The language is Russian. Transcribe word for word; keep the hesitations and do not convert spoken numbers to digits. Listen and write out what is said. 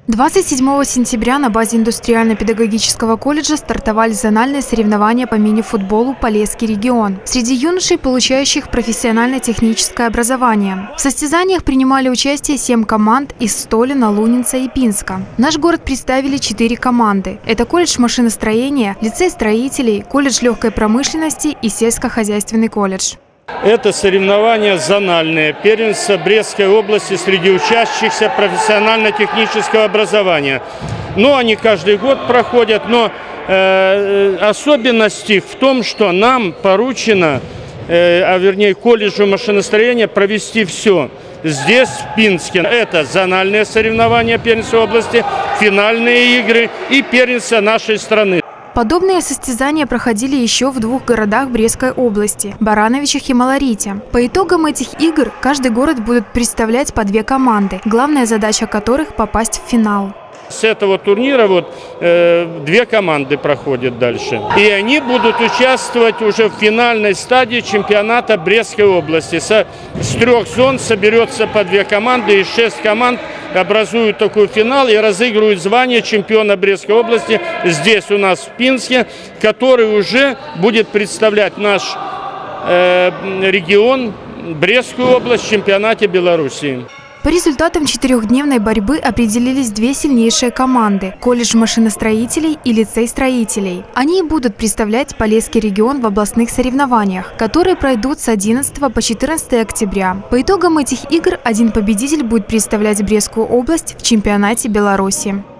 двадцать седьмого сентября на базе индустриально-педагогического колледжа стартовали зональные соревнования по мини-футболу «Полесский регион» среди юношей, получающих профессионально-техническое образование. В состязаниях принимали участие семь команд из Столина, Лунинца и Пинска. В наш город представили четыре команды. Это колледж машиностроения, лицей строителей, колледж легкой промышленности и сельскохозяйственный колледж. Это соревнования зональные, первенство Брестской области среди учащихся профессионально-технического образования. Но они каждый год проходят, но э, особенность их в том, что нам поручено, э, а вернее колледжу машиностроения, провести все. Здесь, в Пинске, это зональные соревнования первенства области, финальные игры и первенство нашей страны. Подобные состязания проходили еще в двух городах Брестской области – Барановичах и Малорите. По итогам этих игр каждый город будет представлять по две команды, главная задача которых – попасть в финал. С этого турнира вот э, две команды проходят дальше. И они будут участвовать уже в финальной стадии чемпионата Брестской области. Со, с трех зон соберется по две команды, и шесть команд образуют такой финал и разыгрывают звание чемпиона Брестской области здесь у нас в Пинске, который уже будет представлять наш э, регион, Брестскую область в чемпионате Белоруссии. По результатам четырехдневной борьбы определились две сильнейшие команды – колледж машиностроителей и лицей строителей. Они будут представлять Полесский регион в областных соревнованиях, которые пройдут с одиннадцатого по четырнадцатое октября. По итогам этих игр один победитель будет представлять Брестскую область в чемпионате Беларуси.